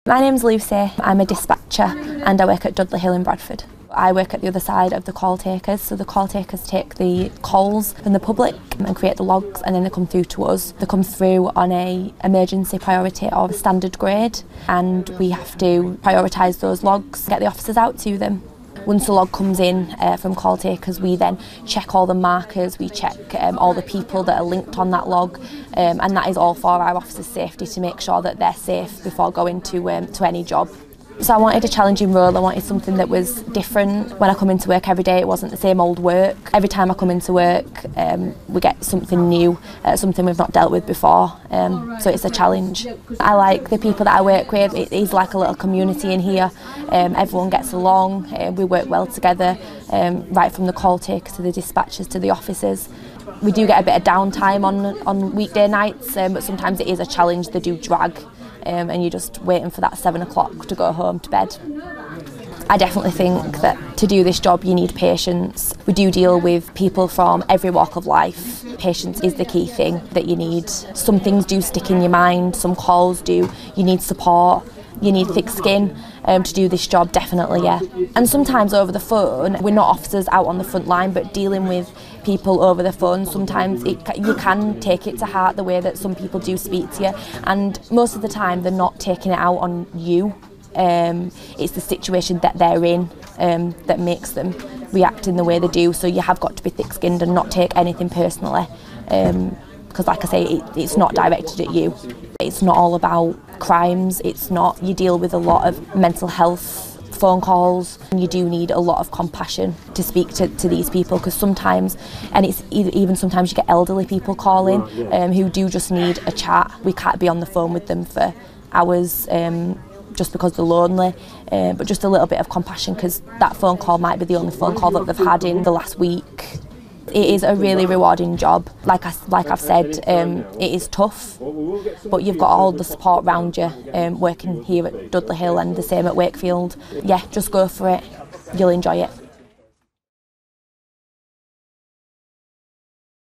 My name's Lucy, I'm a dispatcher and I work at Dudley Hill in Bradford. I work at the other side of the call takers, so the call takers take the calls from the public and create the logs, and then they come through to us. They come through on a emergency priority or a standard grade, and we have to prioritise those logs, get the officers out to them. Once the log comes in from call takers, we then check all the markers, we check all the people that are linked on that log, and that is all for our officers' safety, to make sure that they're safe before going to any job. So I wanted a challenging role, I wanted something that was different. When I come into work every day, it wasn't the same old work. Every time I come into work, we get something new, something we've not dealt with before, so it's a challenge. I like the people that I work with. It is like a little community in here. Everyone gets along, we work well together, right from the call takers to the dispatchers to the officers. We do get a bit of downtime on weekday nights, but sometimes it is a challenge. They do drag. And you're just waiting for that 7 o'clock to go home to bed. I definitely think that to do this job you need patience. We do deal with people from every walk of life. Patience is the key thing that you need. Some things do stick in your mind, some calls do. You need support, you need thick skin to do this job, definitely, yeah. And sometimes over the phone, we're not officers out on the front line, but dealing with people over the phone, sometimes you can take it to heart the way that some people do speak to you, and most of the time they're not taking it out on you. It's the situation that they're in that makes them react in the way they do, so you have got to be thick-skinned and not take anything personally, because like I say, it's not directed at you. It's not all about crimes, it's not. You deal with a lot of mental health phone calls, and you do need a lot of compassion to speak to these people, because sometimes, and it's even sometimes you get elderly people calling who do just need a chat. We can't be on the phone with them for hours just because they're lonely, but just a little bit of compassion, because that phone call might be the only phone call that they've had in the last week. It is a really rewarding job. Like I've said, it is tough, but you've got all the support around you, working here at Dudley Hill and the same at Wakefield. Yeah, just go for it. You'll enjoy it.